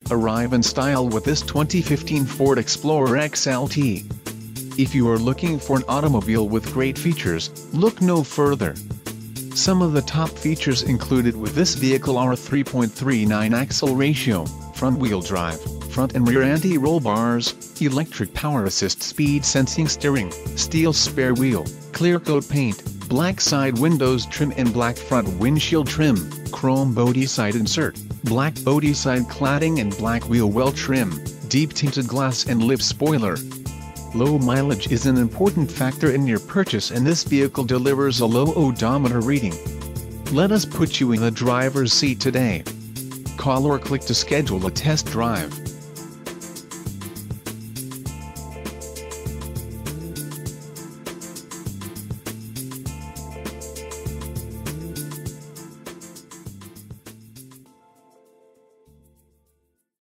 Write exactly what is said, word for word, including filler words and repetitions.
Arrive in style with this twenty fifteen Ford Explorer X L T. If you are looking for an automobile with great features, look no further. Some of the top features included with this vehicle are three point three nine axle ratio, front-wheel drive, front and rear anti-roll bars, electric power assist speed sensing steering, steel spare wheel, clear coat paint, black side windows trim and black front windshield trim, chrome body side insert, black body side cladding and black wheel well trim, deep tinted glass and lip spoiler. Low mileage is an important factor in your purchase, and this vehicle delivers a low odometer reading. Let us put you in the driver's seat today. Call or click to schedule a test drive.